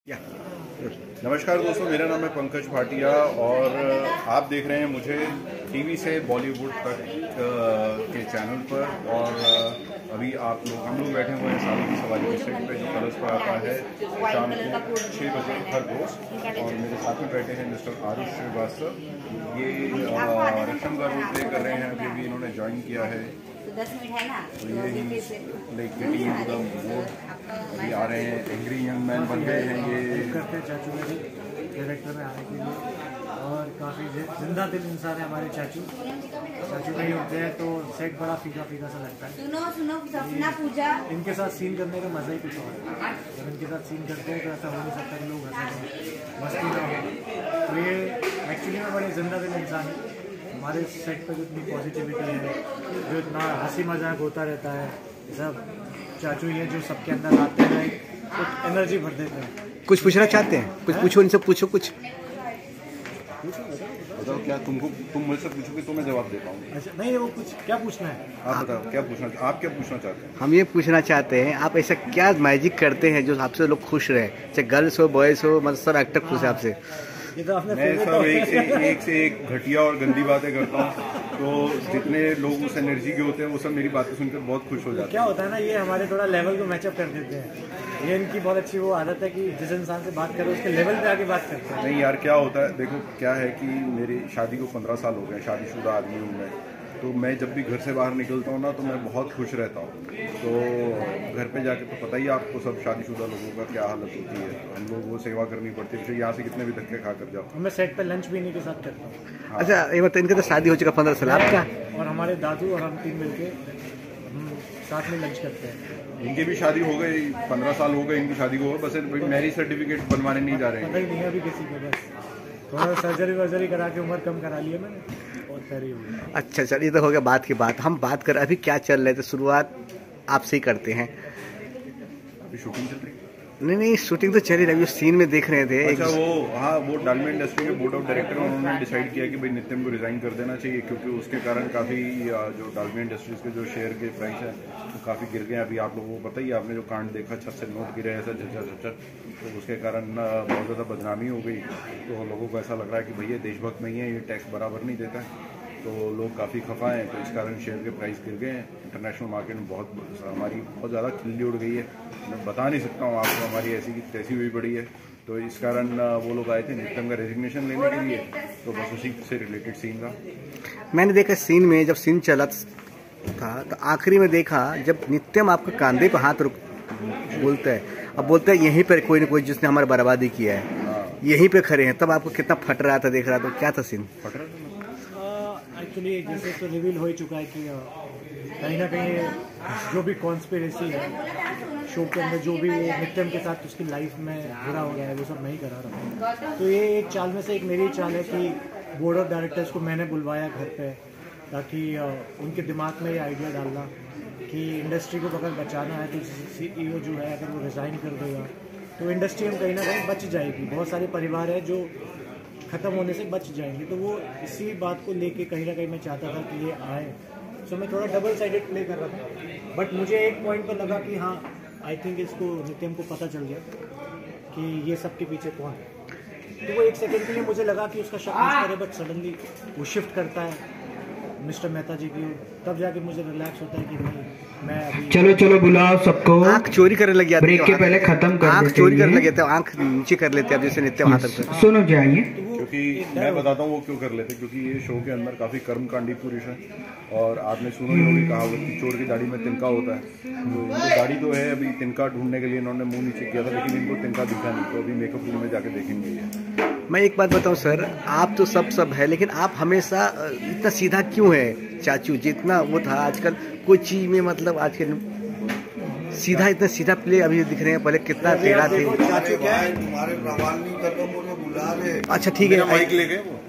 नमस्कार दोस्तों, मेरा नाम है पंकज भाटिया और आप देख रहे हैं मुझे टीवी से बॉलीवुड तक के चैनल पर। और अभी हम लोग बैठे हुए हैं सालों की सवारी के सेट पे, जो कलर्स पर आता है शाम को 6 बजे हर रोज। और मेरे साथ में बैठे हैं मिस्टर आरुष श्रीवास्तव। ये रक्षम का रोल प्ले कर रहे हैं, अभी इन्होंने ज्वाइन किया है। 10 मिनट है ना, तो ये like getting into the mode अभी आ रहे हैं। एंग्री यंग मैन बन गए हैं ये। करते हैं चाचू में भी कैरेक्टर में आने के लिए, और काफ़ी जिंदा दिल इंसान है हमारे चाचू नहीं होते हैं तो सेट बड़ा फीका फीका सा लगता है। सुनो सपना पूजा। इनके साथ सीन करने का मज़ा ही कुछ और है। जब इनके साथ सीन करते हैं तो ऐसा हो नहीं सकता कि लोग हंसे मस्ती ना हो। तो ये एक्चुअली में बड़े जिंदा दिल इंसान है। हमारे सेट पर जो इतनी पॉजिटिविटी है, जो इतना हंसी मजाक होता रहता है, सब चाचू ये जो सबके अंदर आते हैं कुछ एनर्जी भर देते हैं। कुछ पूछना चाहते हैं? कुछ पूछो, इनसे पूछो कुछ। बताओ क्या तुम मुझसे पूछोगे तो मैं जवाब दे पाऊंगा। अच्छा नहीं, वो कुछ क्या पूछना है? आप बताओ आप क्या पूछना चाहते हैं? हम ये पूछना चाहते हैं, आप ऐसा क्या मैजिक करते हैं जो आपसे लोग खुश रहे, चाहे गर्ल्स हो बॉयज हो, मतलब सब एक्टर खुश है आपसे। ये तो आपने मैं सब एक से एक घटिया और गंदी बातें करता हूँ, तो जितने लोग उस एनर्जी के होते हैं वो सब मेरी बातें सुनकर बहुत खुश हो जाते हैं। क्या होता है ना, ये हमारे थोड़ा लेवल को मैचअप कर देते हैं। ये इनकी बहुत अच्छी वो आदत है कि जिस इंसान से बात करो उसके लेवल पे आके बात करते हैं। नहीं यार, क्या होता है देखो, क्या है कि मेरी शादी को 15 साल हो गए, शादीशुदा आदमी हूँ मैं। तो मैं जब भी घर से बाहर निकलता हूँ ना तो मैं बहुत खुश रहता हूँ। तो घर पे जाके तो पता ही आपको सब शादीशुदा लोगों का क्या हालत होती है। हम लोग वो सेवा करनी पड़ती है, यहाँ से कितने भी धक्के खा कर जाओ। मैं सेट पे लंच भी इन्हीं के साथ करता हूँ। हाँ। अच्छा ये बताइए, इनका तो शादी हो चुका 15 साल, आपका? और हमारे दादू और हम तीन मिलके साथ में लंच करते हैं। इनकी भी शादी हो गई, 15 साल हो गए इनकी शादी को, बस मैरिज सर्टिफिकेट बनवाने नहीं जा रहे हैं। पता ही नहीं अभी किसी को, बस थोड़ा सर्जरी वर्जरी करा के उम्र कम करा लिया मैंने और खैर हो गया। अच्छा चल, ये तो हो गया बात की बात। हम बात कर अभी क्या चल रहे थे, शुरुआत आपसे ही करते हैं। अभी शूटिंग चल रही है? नहीं शूटिंग तो चल ही रही, सीन में देख रहे थे। अच्छा वो डालमिया इंडस्ट्री के बोर्ड ऑफ डायरेक्टर उन्होंने डिसाइड किया कि भाई नित्यम को रिजाइन कर देना चाहिए, क्योंकि उसके कारण काफ़ी जो डालमिया इंडस्ट्रीज के जो शेयर के प्राइस है वो काफ़ी गिर गए। अभी आप लोगों को पता ही, आपने जो कांड देखा, छत से नोट गिरे ऐसा झच्चर, तो उसके कारण बहुत ज़्यादा बदनामी हो गई। तो लोगों को ऐसा लग रहा है कि भैया देशभक्त नहीं है, ये टैक्स बराबर नहीं देता है, तो लोग काफ़ी खफा हैं। तो इस कारण शेयर के प्राइस गिर गए हैं। इंटरनेशनल मार्केट में हमारी बहुत ज़्यादा खिल्ली उड़ गई है। मैं बता नहीं सकता हूँ आपको, हमारी ऐसी की तैसी हुई पड़ी है। तो इस कारण वो लोग आए थे नित्यम का रेजिग्नेशन लेने के लिए, तो बस उसी से रिलेटेड सीन था। मैंने देखा सीन में, जब सीन चला था तो आखिरी में देखा जब नित्यम आपके कांधे पर हाथ बोलता है, अब बोलता है यहीं पर कोई ना कोई जिसने हमारी बर्बादी किया है, यहीं पे खड़े हैं, तब आपको कितना फट रहा था, देख रहा था, क्या था सीन? फट रहा था एक्चुअली जैसे तो रिवील हो ही चुका है कि कहीं ना कहीं जो भी कॉन्स्पिरेसी है शो के अंदर, जो भी नित्यम के साथ उसकी लाइफ में बुरा हो गया है, वो सब मैं ही करा रहा हूँ। तो ये एक चाल में से एक मेरी चाल है कि बोर्ड ऑफ डायरेक्टर्स को मैंने बुलवाया घर पे, ताकि उनके दिमाग में ये आइडिया डालना कि इंडस्ट्री को अगर बचाना है तो CEO जो है अगर वो रिज़ाइन कर देगा तो इंडस्ट्री हम कहीं ना कहीं बच जाएगी। बहुत सारे परिवार है जो ख़त्म होने से बच जाएंगे। तो वो इसी बात को लेके कहीं ना कहीं मैं चाहता था कि ये आए। सो मैं थोड़ा डबल साइडेड प्ले कर रहा था, बट मुझे एक पॉइंट पर लगा कि हाँ, आई थिंक इसको नित्यम को पता चल गया कि ये सबके पीछे कौन है। तो वो एक सेकंड के लिए मुझे लगा कि उसका शक मुझ पर है, बट सडनली वो शिफ्ट करता है मिस्टर मेहता जी की, तब जाके मुझे रिलैक्स होता है कि नहीं, मैं अभी चलो बुलाओ सबको। आंख चोरी करने लग गया, ब्रेक के पहले खत्म कर आंख चोरी करने लग गया था, आंख नीचे कर लेते अब जैसे नित्यम हाथ रखते। सुनो जाइए, क्योंकि मैं बताता हूँ वो क्यों कर लेते, क्योंकि ये शो के अंदर काफ़ी कर्मकांडी पुरुष है। और आपने सुना ही होगी कहावत कि चोर की दाढ़ी में तिनका होता है। तो इनको दाढ़ी तो है, अभी तिनका ढूंढने के लिए इन्होंने मुंह नीचे किया था, लेकिन इनको तिनका दिखा नहीं। तो अभी मेकअप रूम में जाके देखेंगे ये। मैं एक बात बताऊं सर, आप तो सब है, लेकिन आप हमेशा इतना सीधा क्यों है चाचू? जितना वो था आजकल कोई चीज में, मतलब आजकल सीधा, इतना सीधा प्ले अभी दिख रहे हैं, पहले कितना टेढ़ा थे। चाचू क्या है, अच्छा ठीक है, माइक ले गए वो।